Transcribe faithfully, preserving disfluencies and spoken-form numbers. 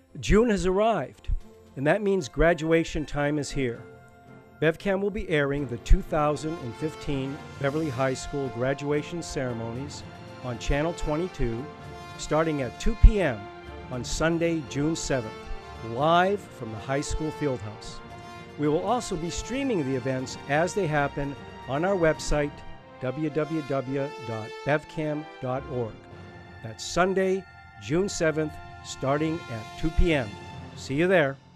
June has arrived, and that means graduation time is here. BevCam will be airing the two thousand fifteen Beverly High School graduation ceremonies on Channel twenty-two starting at two p m on Sunday, June seventh, live from the high school fieldhouse. We will also be streaming the events as they happen on our website, w w w dot bev cam dot org. That's Sunday, June seventh, starting at two p m See you there.